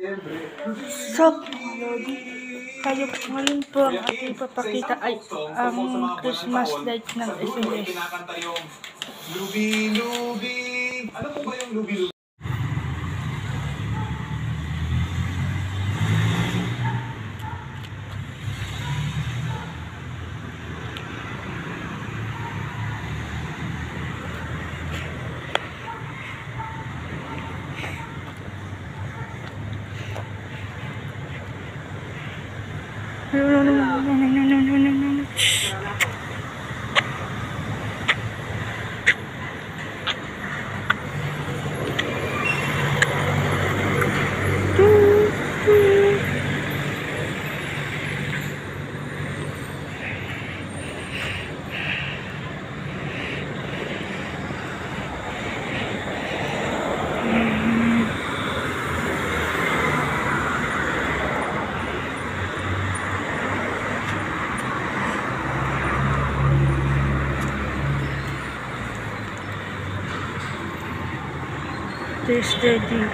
So, tayo ngayon po ang ating ipapakita ay ang Christmas lights ng SMS. Lubi-lubi! Ano po ba yung lubi-lubi? Steady.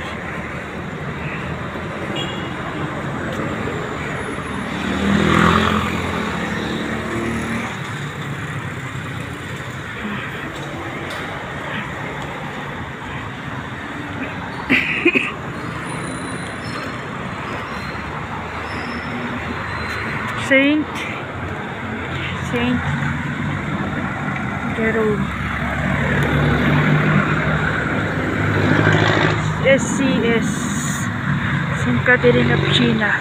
Saint Jerome. SCS St. Catherine of Siena.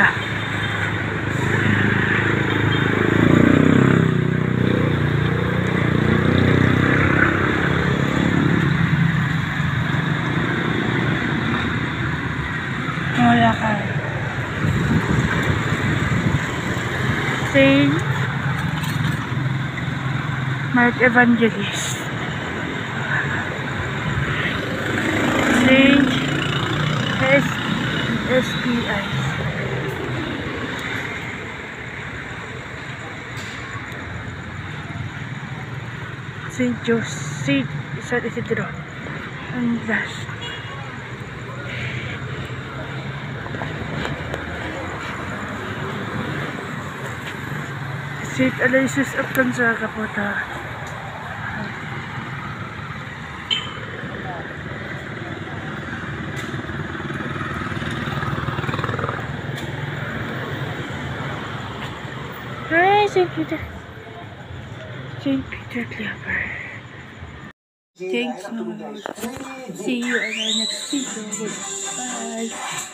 Wala ka. Saint Mark Evangelist. Saint SPI. Saint Joseph San Isidro and last Saint Aloysius of Gonzaga po ito. Hi, St. Peter Claver. Thanks, Lord. See you on our next video. Bye.